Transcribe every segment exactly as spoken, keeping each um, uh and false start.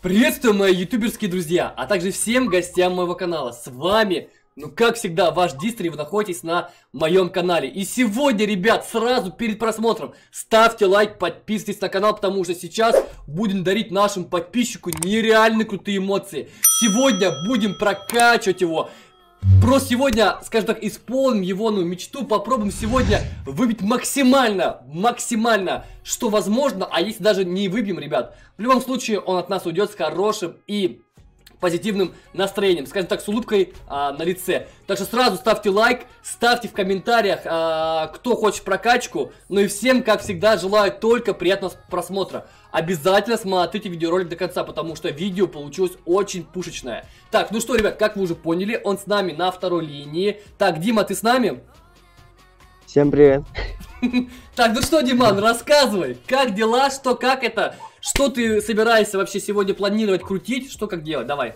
Приветствую, мои ютуберские друзья, а также всем гостям моего канала. С вами, ну как всегда, ваш Дистри, вы находитесь на моем канале. И сегодня, ребят, сразу перед просмотром ставьте лайк, подписывайтесь на канал, потому что сейчас будем дарить нашему подписчику нереально крутые эмоции. Сегодня будем прокачивать его. Просто сегодня, скажем так, исполним его, ну, мечту, попробуем сегодня выбить максимально, максимально, что возможно, а если даже не выбьем, ребят, в любом случае он от нас уйдет с хорошим и позитивным настроением, скажем так, с улыбкой а, на лице. Так что сразу ставьте лайк, ставьте в комментариях, а, кто хочет прокачку. Ну и всем, как всегда, желаю только приятного просмотра. Обязательно смотрите видеоролик до конца, потому что видео получилось очень пушечное. Так, ну что, ребят, как вы уже поняли, он с нами на второй линии. Так, Дима, ты с нами? Всем привет. Так, ну что, Диман, рассказывай, как дела, что, как это, что ты собираешься вообще сегодня планировать, крутить, что, как делать, давай.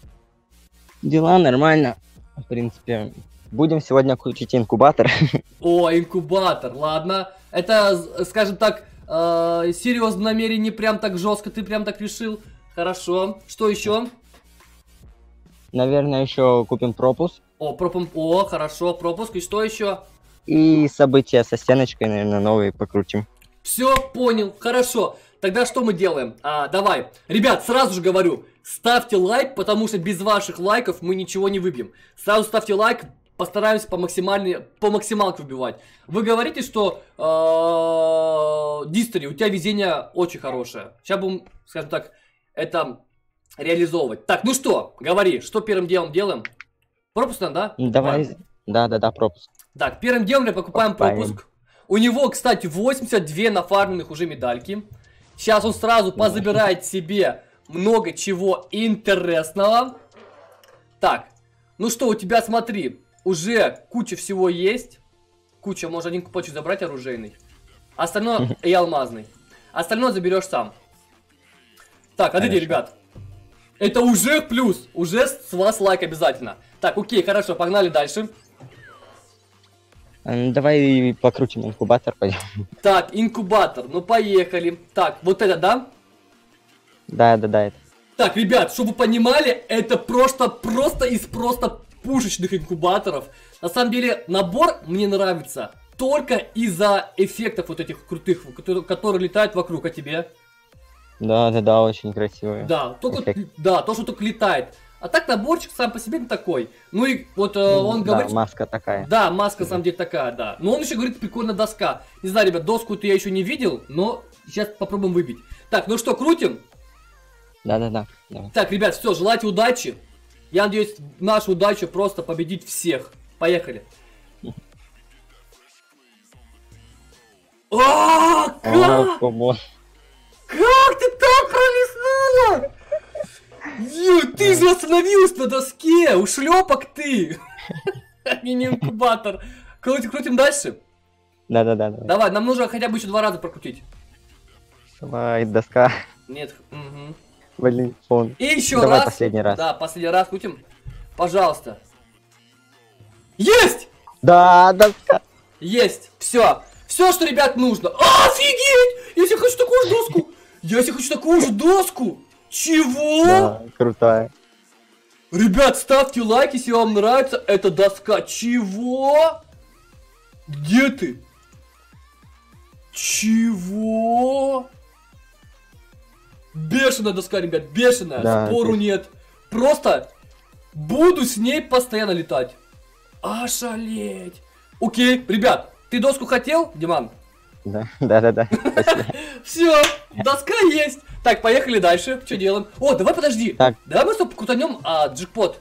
Дела нормально, в принципе. Будем сегодня крутить инкубатор. О, инкубатор, ладно. Это, скажем так, э, серьезное намерение, прям так жестко, ты прям так решил. Хорошо, что еще? Наверное, еще купим пропуск. О, пропуск, о, хорошо, пропуск, и что еще? И события со стеночкой, наверное, новые покрутим. Все, понял, хорошо. Тогда что мы делаем? А, давай. Ребят, сразу же говорю, ставьте лайк, потому что без ваших лайков мы ничего не выбьем. Сразу ставьте лайк, постараемся по максимальной, по максималке выбивать. Вы говорите, что э, Дистри, у тебя везение очень хорошее. Сейчас будем, скажем так, это реализовывать. Так, ну что, говори, что первым делом делаем? Пропуск, да? Давай. Да-да-да, пропуск. Так, первым делом мы покупаем Покупаем. пропуск. У него, кстати, восемьдесят две нафармленных уже медальки. Сейчас он сразу позабирает себе много чего интересного. Так, ну что, у тебя, смотри, уже куча всего есть. Куча, можно один купочек забрать оружейный. Остальное и алмазный. Остальное заберешь сам. Так, отойди, ребят. Это уже плюс. Уже с вас лайк обязательно. Так, окей, хорошо, погнали дальше. Давай покрутим инкубатор, пойдем. Так, инкубатор, ну поехали. Так, вот это, да? Да-да-да, это. Так, ребят, чтобы вы понимали, это просто, просто из просто пушечных инкубаторов. На самом деле, набор мне нравится только из-за эффектов вот этих крутых, которые, которые летают вокруг, а тебе? Да-да-да, очень красивый. Да, только, да, то, что только летает. А так наборчик сам по себе не такой. Ну и вот э, он да, говорит... маска такая. Да, маска на самом деле такая, да. Но он еще говорит, прикольная доска. Не знаю, ребят, доску-то я еще не видел, но сейчас попробуем выбить. Так, ну что, крутим? Да-да-да. Так, ребят, все, желайте удачи. Я надеюсь, нашу удачу просто победить всех. Поехали. А, как? Как ты так пролистнула? Ё, ты же остановилась на доске, ушлепок ты. Не не инкубатор. Крутим, крутим дальше. Да-да-да. Давай, нам нужно хотя бы еще два раза прокрутить. Давай, доска. Нет. Угу. Блин, фон. И еще Давай раз. последний раз. Да, последний раз крутим. Пожалуйста. Есть! Да, доска. Есть. Все. Все, что, ребят, нужно. А, офигеть! Я себе хочу такую же доску. Я себе хочу такую же доску. Чего? Да, крутая. Ребят, ставьте лайк, если вам нравится эта доска. Чего? Где ты? Чего? Бешеная доска, ребят, бешеная. Да, Спору бешеная. нет. Просто буду с ней постоянно летать. Ошалеть. Окей, ребят, ты доску хотел, Диман? Да, да-да-да. Все, доска есть. Так, поехали дальше. Что делаем? О, давай подожди. Так. Давай мы стоп крутанем а, джекпот.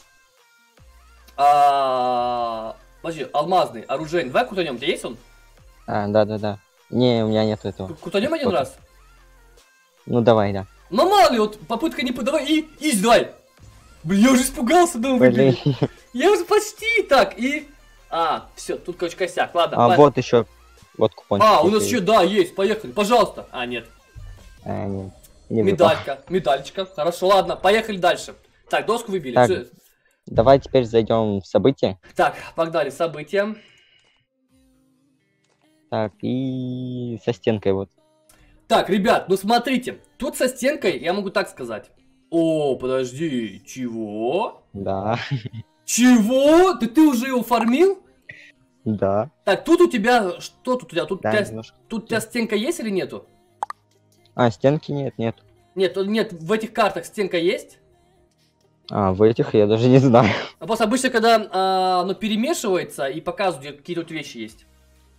А, подожди, алмазный, оружейный. Давай крутанем. У тебя есть он? А, да-да-да. Не, у меня нет этого. Крутанем один раз. Ну давай, да. Ну мало ли, вот попытка не подавай и изи, давай. Блин, я уже испугался, да, Блин. Я уже почти так и. А, все, тут, короче, косяк. Ладно. А ладно. вот еще. Вот купончик. А, у нас еще, да, есть, поехали, пожалуйста. А, нет. А, нет. Не Медалька, медальчика. Хорошо, ладно, поехали дальше. Так, доску выбили. Так. Всё. Давай теперь зайдем в события. Так, погнали, события. Так, и со стенкой вот. Так, ребят, ну смотрите, тут со стенкой я могу так сказать. О, подожди, чего? Да, Чего? Ты, ты уже его фармил? да, Так, тут у тебя, что тут у тебя? Тут, у да, тебя, немножко. тут у тебя стенка есть или нету? А, стенки нет, нет. Нет, тут- нет, в этих картах стенка есть. А, в этих я даже не знаю. А просто обычно, когда а, оно перемешивается и показывают, какие тут вещи есть.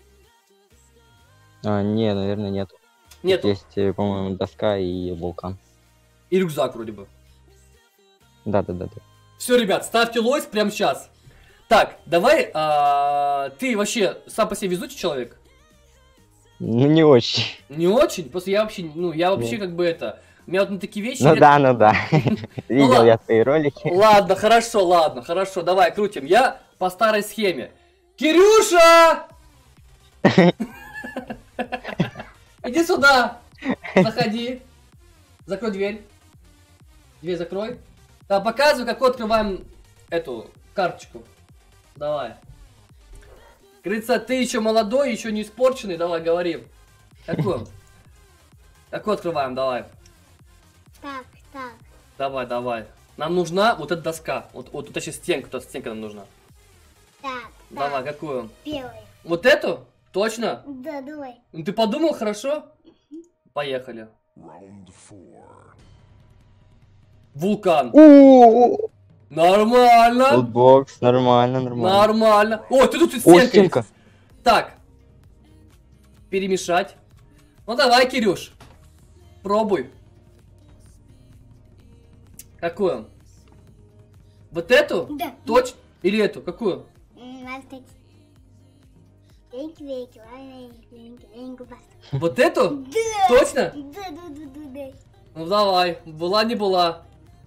А, не, наверное, нет. Нет, Есть, э, по-моему, доска и вулкан. и рюкзак вроде бы. Да, да, да, да. Все, ребят, ставьте лойс прямо сейчас. Так, давай, а, ты вообще сам по себе везучий человек? Ну, не очень. Не очень? Просто я вообще, ну, я вообще Нет. как бы это... У меня вот на такие вещи... Ну нет- да, ну да. Видел ладно. я твои ролики. Ладно, хорошо, ладно, хорошо, давай, крутим. Я по старой схеме. Кирюша! Иди сюда! Заходи. Закрой дверь. Дверь закрой. Да, показывай, какой открываем эту карточку. Давай. Говорится, ты еще молодой, еще не испорченный, давай, говори. Какую? Какую открываем, давай. Так, так. Давай, давай. Нам нужна вот эта доска. Вот, вот эта сейчас стенка, эта стенка нам нужна. Так, Давай, так. какую? Белый. Вот эту? Точно? Да, давай. Ну, ты подумал, хорошо? Поехали. Вулкан. У-у-у. Нормально. Лутбокс, нормально, нормально. Нормально. О, ты тут и О, стенка. стенка. есть. Так. Перемешать. Ну давай, Кирюш. Пробуй. Какую? Вот эту? Да. Точно? Или эту? Какую? Мастер. Веньки, веньки, веньки, веньки, веньки, баста. Вот эту? Да. Точно? Да, да, да, да, да. Ну давай. Была не была.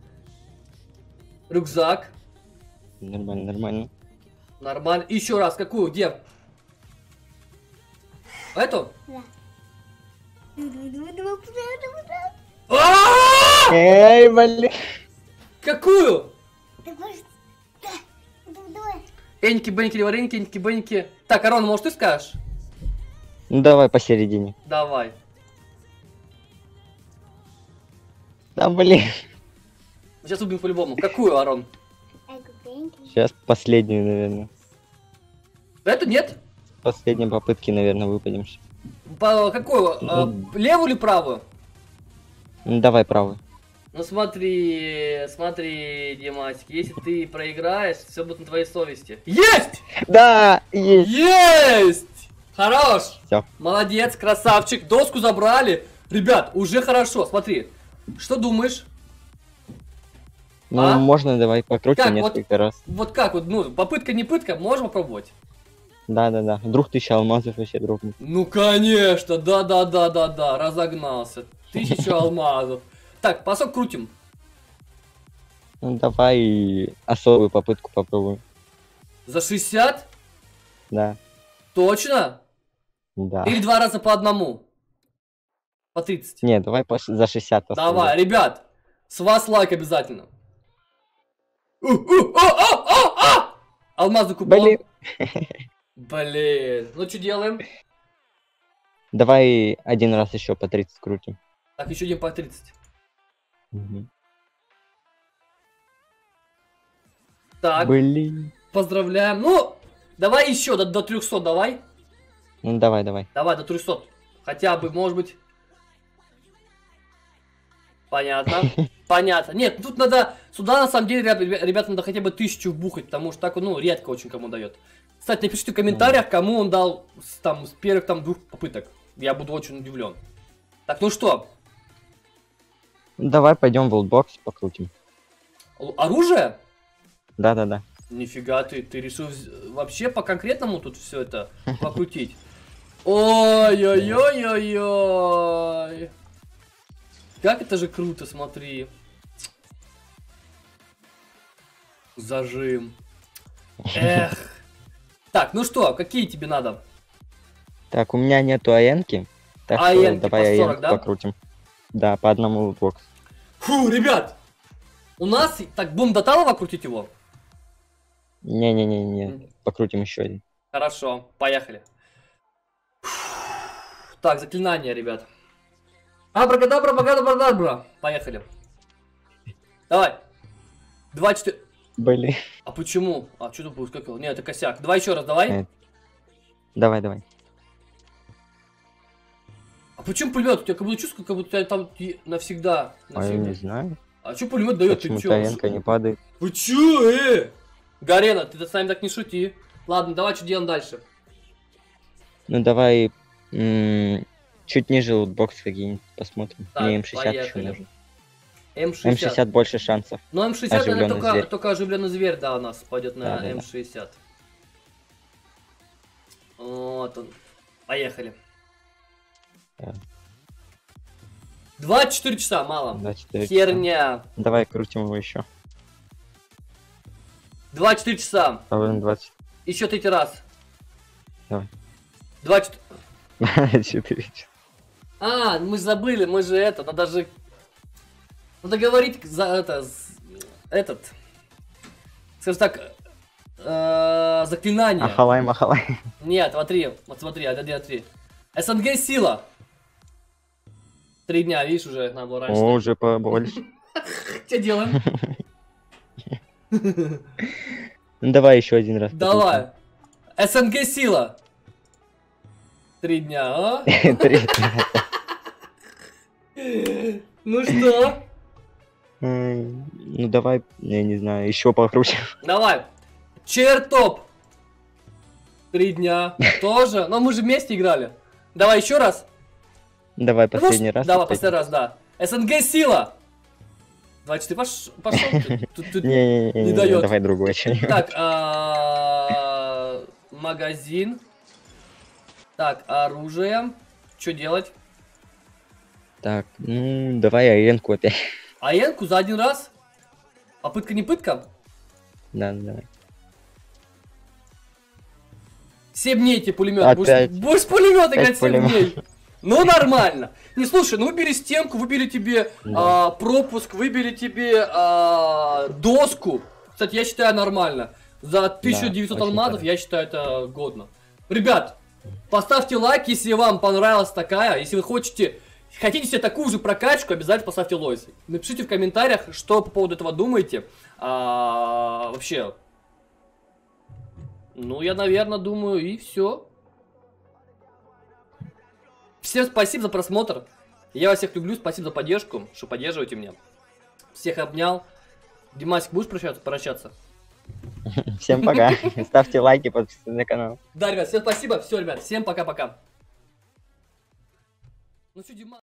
Рюкзак. Нормально, нормально. Нормально. Еще раз. Какую? Где? Эту? Да. Да, да, да, да, да, да. А-а-а! Эй, блин. Какую? Ты можешь... Да, да, давай. Эньки, беньки, вареньки, эньки, беньки. Так, Арон, может ты скажешь? Ну давай посередине. Давай. Да блин. Сейчас убьем по-любому. Какую, Арон? Эго, веньки. Сейчас последнюю, наверное. Эту нет? Последней попытки, наверное, выпадем. По какую? А, Ну. левую или правую? Ну давай правый. Ну смотри, смотри, Димасик, если ты проиграешь, все будет на твоей совести. Есть! Да, есть. Есть! Хорош! Всё. Молодец, красавчик, доску забрали. Ребят, уже хорошо, смотри. Что думаешь? Ну А? можно давай покрутим Как, вот- несколько раз. Вот как вот, ну, попытка не пытка, можем попробовать? Да, да, да. Вдруг тысяча алмазов вообще дропнут. Ну конечно, да-да-да-да-да, разогнался. Тысячу алмазов. Так, пасок крутим. Ну давай особую попытку попробуем. За шестьдесят? Да, Точно? да. Или два раза по одному? По тридцать. Не, давай по- за шестьдесят. Давай, ребят, с вас лайк обязательно. У, у, а, а, а, а! Алмазный купон. Блин. Блин. Ну что делаем? Давай один раз еще по тридцать крутим. Так, еще один по тридцать. Мгм. Так, Блин. поздравляем. Ну, давай еще до, до трехсот, давай. Ну давай, давай. Давай, до трехсот. Хотя бы, может быть. Понятно. Понятно. Нет, тут надо... Сюда, на самом деле, ребят, ребята, надо хотя бы тысячу вбухать, потому что так, ну, редко очень кому дает. Кстати, напишите в комментариях, кому он дал с, там, с первых там двух попыток. Я буду очень удивлен. Так, ну что, Давай пойдем в олдбокс покрутим. л- оружие? Да, да, да. Нифига ты, ты решил вз- вообще по конкретному тут все это покрутить? Ой-ой-ой-ой-ой. Как это же круто, смотри. Зажим. Эх. Так, ну что, какие тебе надо? Так, у меня нету аенки. Так что Аенки давай по сорок, аенку да? покрутим. Да, по одному олдбокс. Фу, ребят! У нас, так, будем до талого крутить его? Не-не-не-не. Покрутим еще один. Хорошо, поехали. Так, заклинание, ребят. Абракадабра, абракадабра. Поехали. Давай. Два, четыре. Блин. А почему? А что тут будет? Как его? Нет, это косяк. Давай еще раз, давай. Э, Давай, давай. А почему пулемет? У тебя как будто чувство, как будто у тебя там и навсегда. А я не навсегда. знаю. А что пулемет дает? Ты Почему чё? Таенко не падает? Вы чё, э? Гарена, ты с нами так не шути. Ладно, давай, что делаем дальше? Ну давай м, чуть ниже лутбокс какие-нибудь посмотрим. Так, Мне эм шестьдесят еще поехали. нужен. эм шестьдесят. эм шестьдесят больше шансов. Ну, эм шестьдесят это Оживлённый только, зверь. только оживленный зверь, да, у нас пойдет на Да, да, да. эм шестьдесят. Вот он. Поехали. Да. двадцать четыре часа, мало. двадцать четыре часа. Херня. Давай крутим его еще. двадцать четыре часа. Павлин двадцать Еще третий раз. Давай. двадцать... четыре часа. А, мы же забыли, мы же это, надо же... Надо говорить за это... с- Этот... Скажем так... э, заклинание. Ахалай, махалай. Нет, смотри, вот смотри, один, два, три. СНГ сила. Три дня, видишь, уже надо было раньше. О, уже побольше. Что делаем? Ну давай еще один раз. Давай. СНГ сила. Три дня, а? покрутим. Три. Ну что? М, Ну давай, я не знаю, еще покрутим. Давай. Чертоп. Три дня. Тоже? Но мы же вместе играли. Давай еще раз. Давай Ну, последний может, раз. Давай, опять. последний раз, да. СНГ сила. двадцать четыре, пош- пошел. ты. Тут- тут- Не, не, не не, дает. давай другой что-нибудь. Так, а, магазин. Так, оружие. Что делать? Так, ну давай аренку опять. А Энку за один раз? Попытка не пытка? Да, да, давай. семь дней тебе пулемет. Опять. Будешь, будешь пулемет играть Опять семь пулемет. дней. Ну нормально. Не, слушай, ну выбери стенку, выбери тебе Да. а, пропуск, выбери тебе а, доску. Кстати, я считаю нормально. За тысячу девятьсот очень алмазов хорошо. я считаю это годно. Ребят, поставьте лайк, если вам понравилась такая. Если вы хотите, хотите себе такую же прокачку, обязательно поставьте лойс. Напишите в комментариях, что по поводу этого думаете. А, вообще. Ну, я, наверное, думаю, и все. Всем спасибо за просмотр. Я вас всех люблю, спасибо за поддержку, что поддерживаете меня. Всех обнял. Димасик, будешь прощаться? прощаться? Всем пока. Ставьте лайки, подписывайтесь на канал. Да, ребят, всем спасибо. Все, ребят, всем пока-пока. Ну что, Дима...